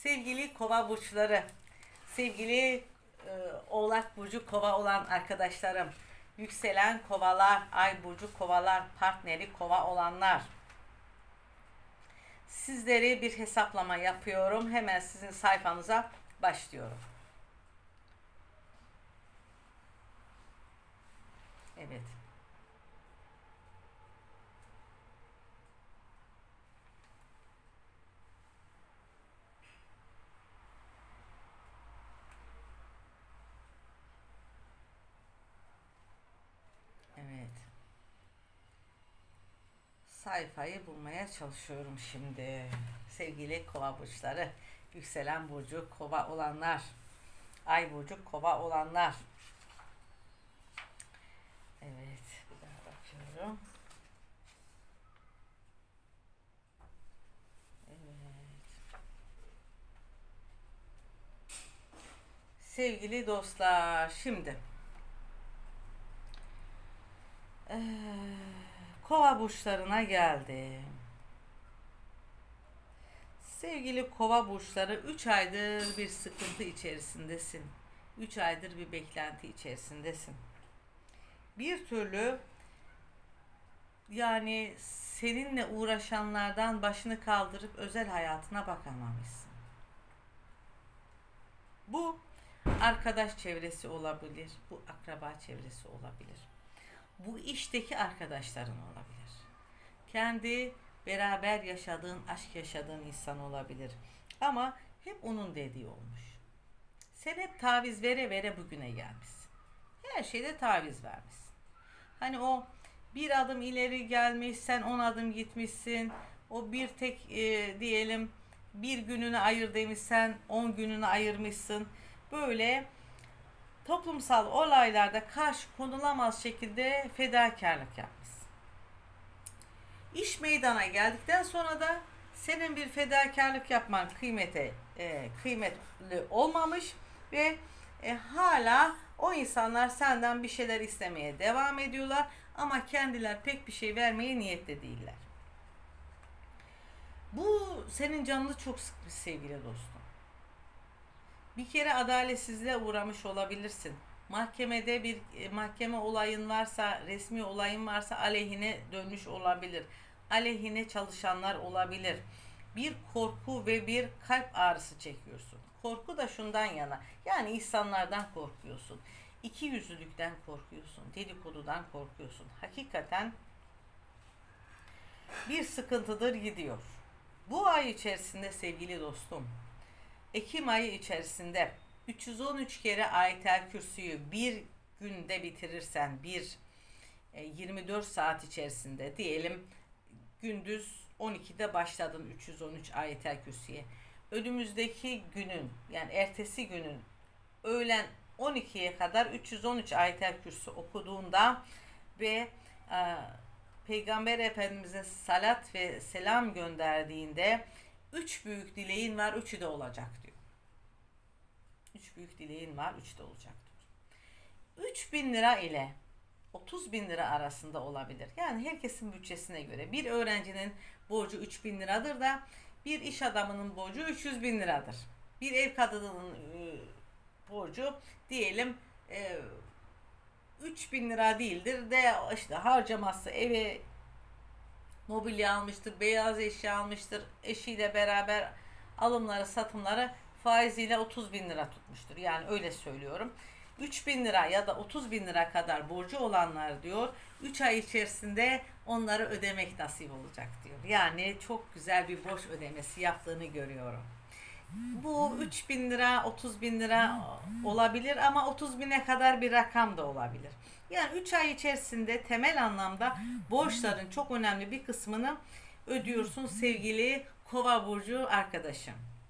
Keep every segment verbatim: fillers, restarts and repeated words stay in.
Sevgili kova burçları, sevgili e, oğlak burcu kova olan arkadaşlarım, yükselen kovalar, ay burcu kovalar, partneri kova olanlar. Sizleri bir hesaplama yapıyorum. Hemen sizin sayfanıza başlıyorum. Evet. Evet. Sayfayı bulmaya çalışıyorum şimdi. Sevgili kova burçları, yükselen burcu kova olanlar, ay burcu kova olanlar. Evet, bir daha bakıyorum. Evet. Sevgili dostlar, şimdi ee, kova burçlarına geldi. Sevgili kova burçları, üç aydır bir sıkıntı içerisindesin. üç aydır bir beklenti içerisindesin. Bir türlü yani seninle uğraşanlardan başını kaldırıp özel hayatına bakamamışsın. Bu arkadaş çevresi olabilir, bu akraba çevresi olabilir. Bu işteki arkadaşların olabilir. Kendi beraber yaşadığın, aşk yaşadığın insan olabilir. Ama hep onun dediği olmuş. Sen hep taviz vere vere bugüne gelmişsin. Her şeyde taviz vermişsin. Hani o bir adım ileri gelmiş, sen on adım gitmişsin. O bir tek e, diyelim bir gününü ayır demişsen on gününü ayırmışsın. Böyle toplumsal olaylarda karşı konulamaz şekilde fedakarlık yapmışsın. İş meydana geldikten sonra da senin bir fedakarlık yapman kıymete e, kıymetli olmamış ve e, hala o insanlar senden bir şeyler istemeye devam ediyorlar ama kendiler pek bir şey vermeye niyetli değiller. Bu senin canını çok sıkmış sevgili dostum. Bir kere adaletsizliğe uğramış olabilirsin. Mahkemede bir e, mahkeme olayın varsa, resmi olayın varsa aleyhine dönmüş olabilir. Aleyhine çalışanlar olabilir. Bir korku ve bir kalp ağrısı çekiyorsun. Korku da şundan yana. Yani insanlardan korkuyorsun. İkiyüzlülükten korkuyorsun. Dedikodudan korkuyorsun. Hakikaten bir sıkıntıdır gidiyor. Bu ay içerisinde sevgili dostum, Ekim ayı içerisinde üç yüz on üç kere Ayetel Kürsü'yü bir günde bitirirsen, bir yirmi dört saat içerisinde diyelim gündüz on ikide başladın üç yüz on üç Ayetel Kürsü'ye. Önümüzdeki günün yani ertesi günün öğlen on ikiye kadar üç yüz on üç Ayetel Kürsü okuduğunda ve e, Peygamber Efendimiz'e salat ve selam gönderdiğinde üç büyük dileğin var, üçü de olacak diyor. Üç büyük dileğin var, üçü de olacak diyor. üç bin lira ile otuz bin lira arasında olabilir. Yani herkesin bütçesine göre. Bir öğrencinin borcu üç bin liradır da bir iş adamının borcu üç yüz bin liradır. Bir ev kadınının e, borcu diyelim e, üç bin lira değildir de işte harcaması eve mobilya almıştır, beyaz eşya almıştır, eşiyle beraber alımları, satımları faiziyle otuz bin lira tutmuştur. Yani öyle söylüyorum. üç bin lira ya da otuz bin lira kadar borcu olanlar diyor, üç ay içerisinde onları ödemek nasip olacak diyor. Yani çok güzel bir borç ödemesi yaptığını görüyorum. Bu üç bin lira, otuz bin lira olabilir ama otuz bine kadar bir rakam da olabilir. Yani üç ay içerisinde temel anlamda borçların çok önemli bir kısmını ödüyorsun sevgili Kova burcu arkadaşım.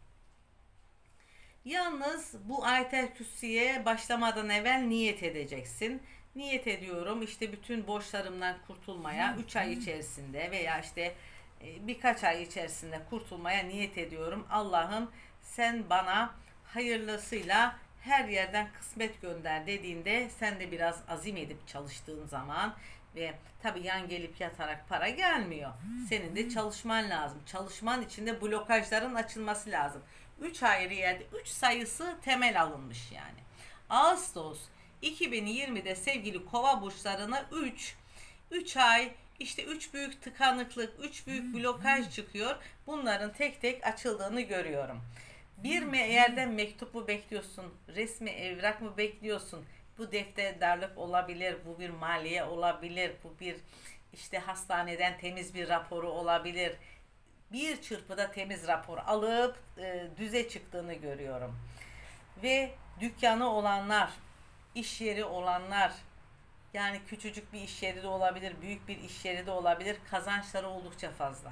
Yalnız bu Ayetel Kürsü'ye başlamadan evvel niyet edeceksin. Niyet ediyorum işte bütün borçlarımdan kurtulmaya üç ay içerisinde veya işte birkaç ay içerisinde kurtulmaya niyet ediyorum. Allah'ım sen bana hayırlısıyla her yerden kısmet gönder dediğinde sen de biraz azim edip çalıştığın zaman ve tabi yan gelip yatarak para gelmiyor. Senin de çalışman lazım. Çalışman için de blokajların açılması lazım. üç ayrı yerde üç sayısı temel alınmış yani. Ağustos iki bin yirmide sevgili Kova burçlarına üç üç ay işte üç büyük tıkanıklık, üç büyük blokaj çıkıyor. Bunların tek tek açıldığını görüyorum. Bir yerden mektup mu bekliyorsun? Resmi evrak mı bekliyorsun? Bu defterdarlık olabilir, bu bir maliye olabilir, bu bir işte hastaneden temiz bir raporu olabilir. Bir çırpıda temiz rapor alıp e, düze çıktığını görüyorum. Ve dükkanı olanlar, iş yeri olanlar, yani küçücük bir iş yeri de olabilir, büyük bir iş yeri de olabilir, kazançları oldukça fazla.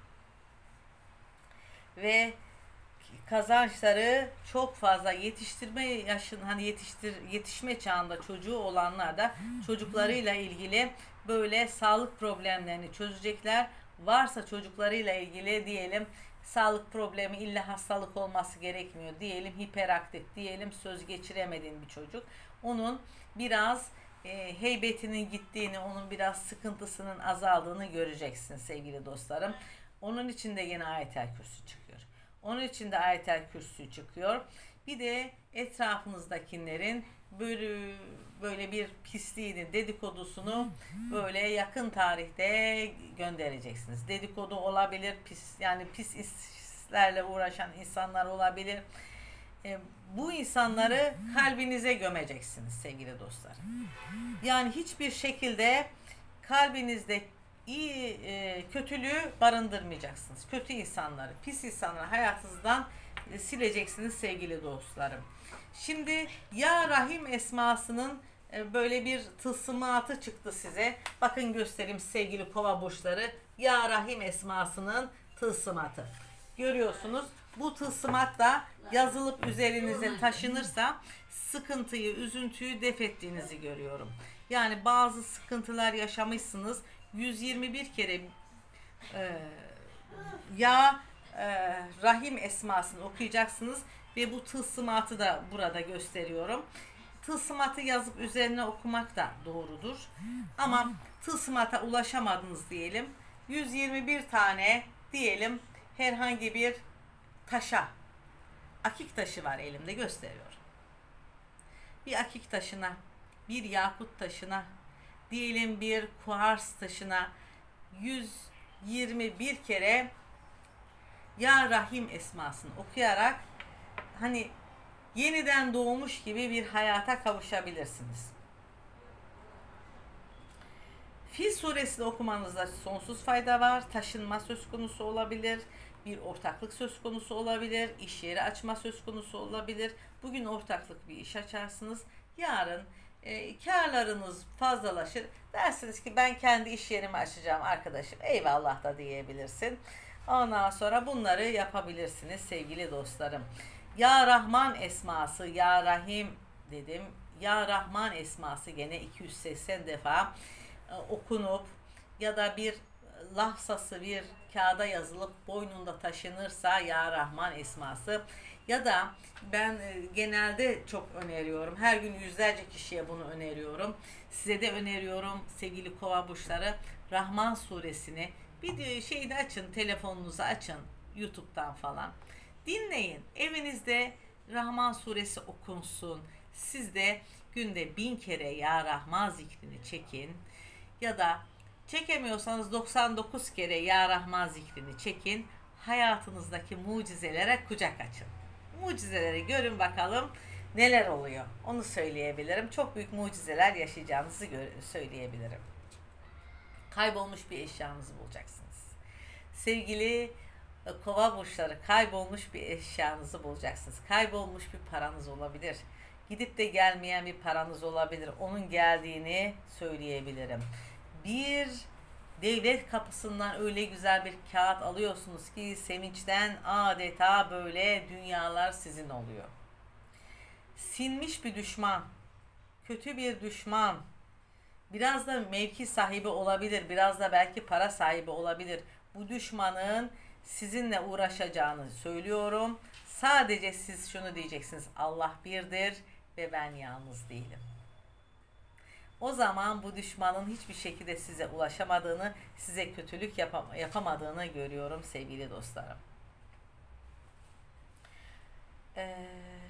Ve kazançları çok fazla, yetiştirme yaşın hani yetiştir yetişme çağında çocuğu olanlar da çocuklarıyla ilgili böyle sağlık problemlerini çözecekler. Varsa çocuklarıyla ilgili diyelim sağlık problemi, illa hastalık olması gerekmiyor diyelim, hiperaktif diyelim, söz geçiremediğin bir çocuk, onun biraz e, heybetinin gittiğini, onun biraz sıkıntısının azaldığını göreceksin sevgili dostlarım. Onun için de yine Ayetel Kürsü çıkıyor. Onun için de Ayetel Kürsü çıkıyor. Bir de etrafınızdakilerin böyle böyle bir pisliğini, dedikodusunu böyle yakın tarihte göndereceksiniz. Dedikodu olabilir, pis yani pis işlerle uğraşan insanlar olabilir. E, bu insanları kalbinize gömeceksiniz sevgili dostlar. Yani hiçbir şekilde kalbinizde iyi e, kötülüğü barındırmayacaksınız. Kötü insanları, pis insanları hayatınızdan e, sileceksiniz sevgili dostlarım. Şimdi Ya Rahim esmasının e, böyle bir tılsımatı çıktı size. Bakın göstereyim sevgili Kova burçları. Ya Rahim esmasının tılsımatı. Görüyorsunuz. Bu tılsımat da yazılıp üzerinize taşınırsa sıkıntıyı, üzüntüyü def ettiğinizi görüyorum. Yani bazı sıkıntılar yaşamışsınız. yüz yirmi bir kere e, Ya e, Rahim esmasını okuyacaksınız ve bu tılsımatı da burada gösteriyorum. Tılsımatı yazıp üzerine okumak da doğrudur. Ama tılsımata ulaşamadınız diyelim. yüz yirmi bir tane diyelim herhangi bir taşa, akik taşı var elimde, gösteriyorum. Bir akik taşına, bir yakut taşına, diyelim bir kuars taşına yüz yirmi bir kere Ya Rahim esmasını okuyarak hani yeniden doğmuş gibi bir hayata kavuşabilirsiniz. Fil suresini okumanızda sonsuz fayda var. Taşınma söz konusu olabilir. Bir ortaklık söz konusu olabilir. İş yeri açma söz konusu olabilir. Bugün ortaklık bir iş açarsınız. Yarın e, karlarınız fazlalaşır. Dersiniz ki ben kendi iş yerimi açacağım arkadaşım. Eyvallah da diyebilirsin. Ondan sonra bunları yapabilirsiniz sevgili dostlarım. Ya Rahman esması, Ya Rahim dedim. Ya Rahman esması gene iki yüz seksen defa e, okunup ya da bir lafzası bir kağıda yazılıp boynunda taşınırsa Ya Rahman esması, ya da ben e, genelde çok öneriyorum. Her gün yüzlerce kişiye bunu öneriyorum. Size de öneriyorum sevgili Kova burçları. Rahman suresini bir şeyde açın, telefonunuzu açın YouTube'dan falan. Dinleyin. Evinizde Rahman suresi okunsun. Siz de günde bin kere Ya Rahman zikrini çekin. Ya da çekemiyorsanız doksan dokuz kere Ya Rahman zikrini çekin. Hayatınızdaki mucizelere kucak açın. Mucizeleri görün bakalım neler oluyor. Onu söyleyebilirim. Çok büyük mucizeler yaşayacağınızı söyleyebilirim. Kaybolmuş bir eşyanızı bulacaksınız. Sevgili Kova burçları, kaybolmuş bir eşyanızı bulacaksınız. Kaybolmuş bir paranız olabilir. Gidip de gelmeyen bir paranız olabilir. Onun geldiğini söyleyebilirim. Bir devlet kapısından öyle güzel bir kağıt alıyorsunuz ki sevinçten adeta böyle dünyalar sizin oluyor. Sinmiş bir düşman, kötü bir düşman, biraz da mevki sahibi olabilir, biraz da belki para sahibi olabilir. Bu düşmanın sizinle uğraşacağını söylüyorum. Sadece siz şunu diyeceksiniz: Allah birdir ve ben yalnız değilim. O zaman bu düşmanın hiçbir şekilde size ulaşamadığını, size kötülük yapam- yapamadığını görüyorum sevgili dostlarım.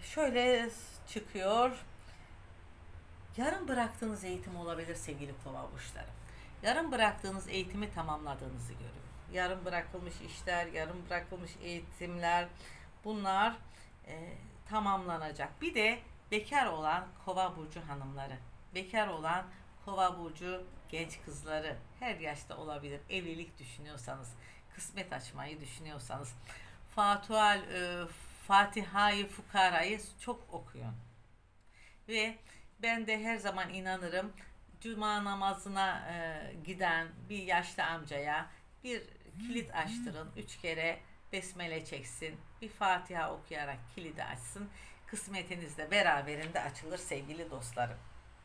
şöyle çıkıyor. Yarım bıraktığınız eğitim olabilir sevgili kova burçları. Yarım bıraktığınız eğitimi tamamladığınızı görüyorum. Yarım bırakılmış işler, yarım bırakılmış eğitimler, bunlar e, tamamlanacak. Bir de bekar olan kova burcu hanımları, bekar olan kova burcu genç kızları, her yaşta olabilir. Evlilik düşünüyorsanız, kısmet açmayı düşünüyorsanız, Fatuhal, e, Fatiha'yı, Fukara'yı çok okuyun. Ve ben de her zaman inanırım, cuma namazına e, giden bir yaşlı amcaya bir kilit açtırın, üç kere besmele çeksin, bir Fatiha okuyarak kilidi açsın, kısmetiniz de beraberinde açılır sevgili dostlarım.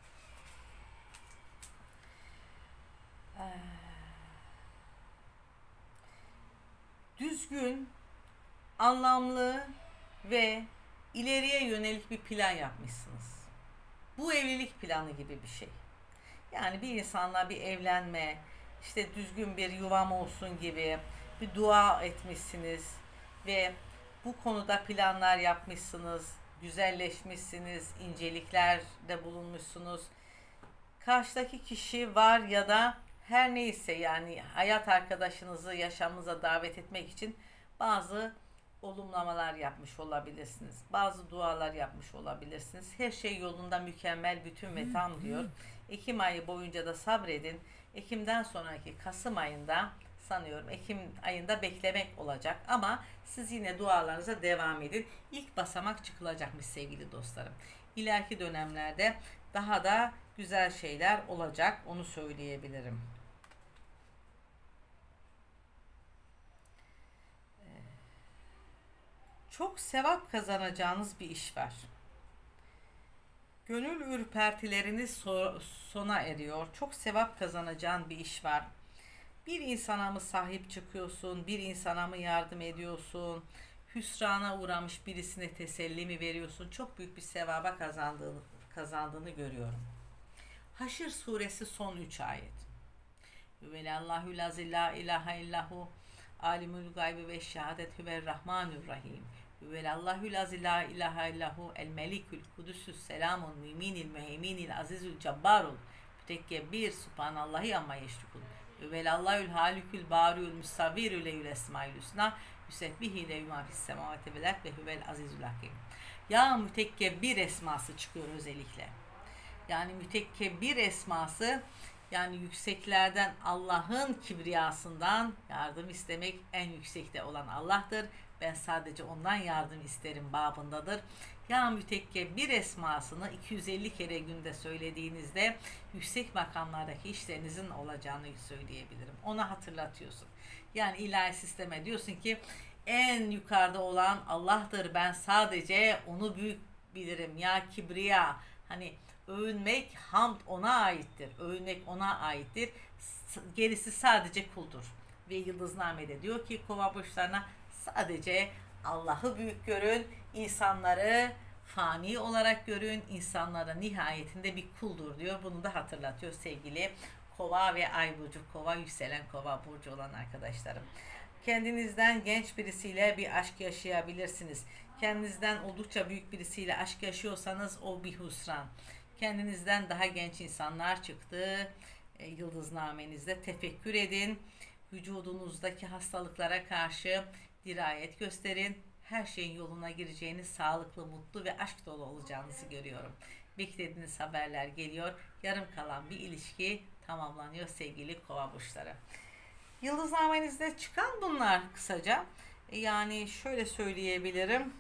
Düzgün, anlamlı ve ileriye yönelik bir plan yapmışsınız. Bu evlilik planı gibi bir şey. Yani bir insanla bir evlenme, işte düzgün bir yuvam olsun gibi bir dua etmişsiniz ve bu konuda planlar yapmışsınız, güzelleşmişsiniz, inceliklerde bulunmuşsunuz. Karşıdaki kişi var ya da her neyse, yani hayat arkadaşınızı yaşamınıza davet etmek için bazı olumlamalar yapmış olabilirsiniz. Bazı dualar yapmış olabilirsiniz. Her şey yolunda, mükemmel, bütün ve tam diyor. Ekim ayı boyunca da sabredin. Ekim'den sonraki Kasım ayında, sanıyorum Ekim ayında beklemek olacak ama siz yine dualarınıza devam edin. İlk basamak çıkılacakmış sevgili dostlarım. İleriki dönemlerde daha da güzel şeyler olacak, onu söyleyebilirim. Çok sevap kazanacağınız bir iş var. Gönül ürpertileriniz so sona eriyor. Çok sevap kazanacağın bir iş var. Bir insana mı sahip çıkıyorsun? Bir insana mı yardım ediyorsun? Hüsrana uğramış birisine teselli mi veriyorsun? Çok büyük bir sevaba kazandığını, kazandığını görüyorum. Haşr suresi son üç ayet. Velallahu la ilahe illahu alimul gaybi ve şehadet huver rahmanur rahim. Velallahu la ilahe illahu el melikül kudüsüs selamun müminil müheyminil azizül cebbarul mütekebbir subhanallahi amma yeşrikun. Velallahül halikül bariyül müstavirü leyül esmaül hüsna yüsebbihi leyü ma fis semavati vel ard ve huvel azizül hakim. Ya mütekebbir esması çıkıyor özellikle. Yani mütekebbir esması, yani yükseklerden, Allah'ın kibriyasından yardım istemek, en yüksekte olan Allah'tır. Ben sadece ondan yardım isterim babındadır. Ya mütekebbir esmasını iki yüz elli kere günde söylediğinizde yüksek makamlardaki işlerinizin olacağını söyleyebilirim. Ona hatırlatıyorsun. Yani ilahi sisteme diyorsun ki en yukarıda olan Allah'tır. Ben sadece onu büyük bilirim. Ya kibriya, hani övünmek, hamd ona aittir. Övünmek ona aittir. Gerisi sadece kuldur. Ve Yıldızname'de diyor ki kova burçlarına sadece Allah'ı büyük görün, insanları fani olarak görün, insanlara nihayetinde bir kuldur diyor. Bunu da hatırlatıyor sevgili kova ve ay burcu, kova yükselen kova burcu olan arkadaşlarım. Kendinizden genç birisiyle bir aşk yaşayabilirsiniz. Kendinizden oldukça büyük birisiyle aşk yaşıyorsanız o bir husran. Kendinizden daha genç insanlar çıktı. E, yıldıznamenizde tefekkür edin. Vücudunuzdaki hastalıklara karşı dirayet gösterin. Her şeyin yoluna gireceğiniz, sağlıklı, mutlu ve aşk dolu olacağınızı görüyorum. Beklediğiniz haberler geliyor. Yarım kalan bir ilişki tamamlanıyor sevgili kova burçları. Yıldıznamenizde çıkan bunlar kısaca. Yani şöyle söyleyebilirim.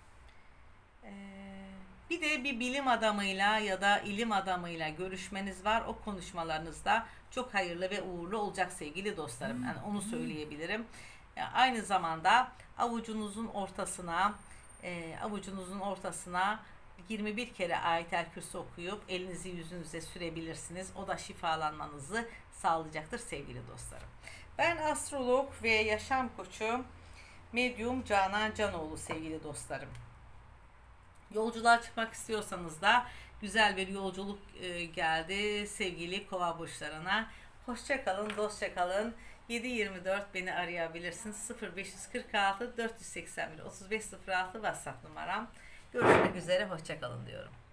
Ee, bir de bir bilim adamıyla ya da ilim adamıyla görüşmeniz var. O konuşmalarınızda çok hayırlı ve uğurlu olacak sevgili dostlarım. Yani onu söyleyebilirim. Yani aynı zamanda avucunuzun ortasına e, avucunuzun ortasına yirmi bir kere Ayetel Kürsi okuyup elinizi yüzünüze sürebilirsiniz. O da şifalanmanızı sağlayacaktır sevgili dostlarım. Ben astrolog ve yaşam koçu Medyum Canan Canoğlu sevgili dostlarım. Yolculuğa çıkmak istiyorsanız da güzel bir yolculuk e, geldi sevgili kova burçlarına. Hoşça kalın, dostça kalın. yedi yirmi dört beni arayabilirsiniz. sıfır beş kırk altı dört yüz seksen bir otuz beş sıfır altı WhatsApp numaram. Görüşmek üzere. üzere, hoşça kalın diyorum.